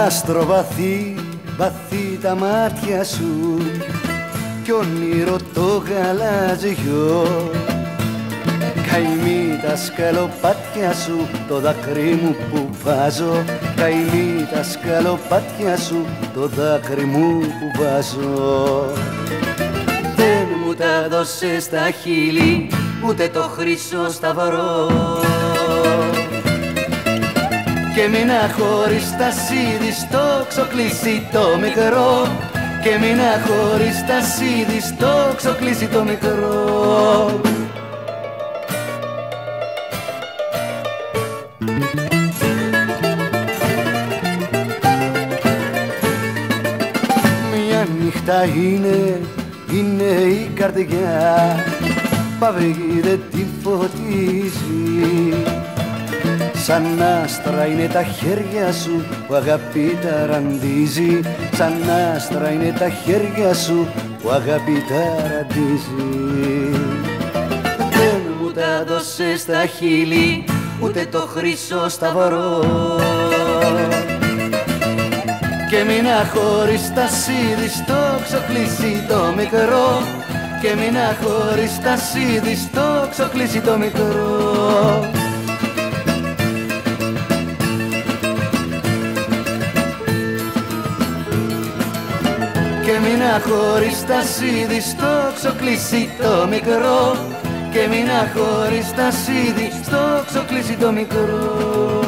άστρο βαθύ, βαθύ τα μάτια σου κι όνειρο το γαλάζιο. Καημή τα σκαλοπάτια σου, το δάκρυ μου που βάζω. Καημή τα σκαλοπάτια σου, το δάκρυ μου που βάζω. Δεν μου τα δώσες στα χείλη, ούτε το χρυσό σταυρό. Και μείνα χωρίς τα σίδη στο ξοκλήσι το μικρό. Και μείνα χωρίς τα σίδη στο ξοκλήσι το μικρό. Μια νύχτα είναι η καρδιά, παύγει δεν τη φωτίζει. Σαν άστρα είναι τα χέρια σου που αγάπη ταραντίζει. Σαν άστρα είναι τα χέρια σου που αγάπη ταραντίζει. Δεν μου τα δώσες στα χείλη, ούτε το χρυσό σταυρό. Και μείνα χωρίς τα σίδη στο ξοκλήσι το μικρό. Και μείνα χωρίς τα σίδη στο ξοκλήσι το μικρό. Και μείνα χωρίς τα σίδη στο ξοκλήσι το μικρό. Και μείνα χωρίς τα σίδη στο ξοκλήσι το μικρό.